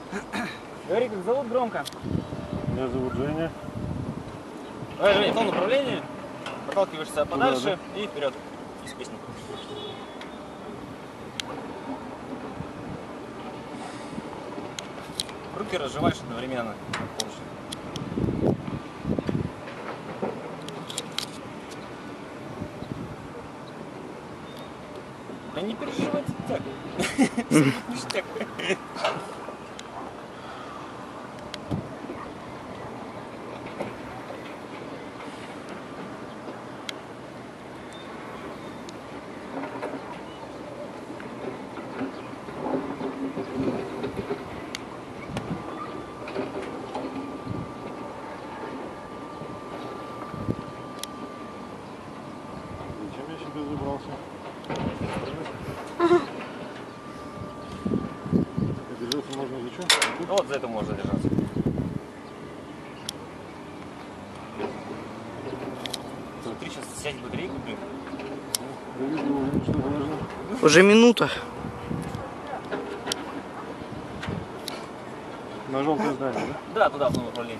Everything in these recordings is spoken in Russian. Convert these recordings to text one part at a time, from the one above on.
Говори, как зовут громко. Меня зовут Женя. Давай, Женя, в том направлении. Проталкиваешься подальше да. и вперед. Из песни. Руки разжимаешь одновременно. Да не переживайте так. Ништяк. Зачем я сюда забрался? Держаться можно за что? Ну вот за это можно держаться. Смотри, сейчас сядь батарейку, блин. Я вижу, уже что должно. Уже минута. На желтое здание, да? Да, туда, в том направлении.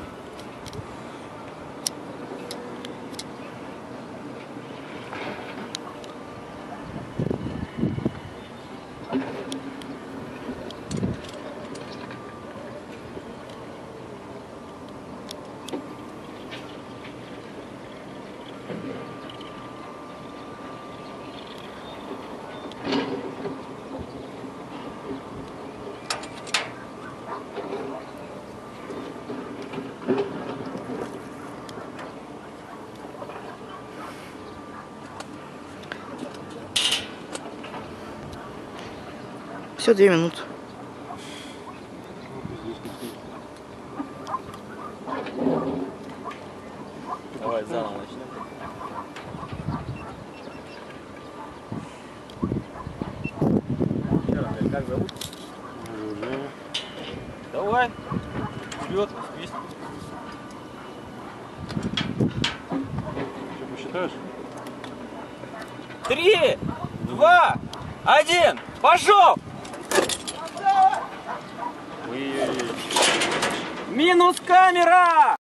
Все, 2 минуты. Давай заново начнем. Еще раз, как зовут? Меня зовут Женя. Давай. Вперед, песню. Что, посчитаешь? 3, 2, 1, пошел! Ой-ой-ой. Минус камера!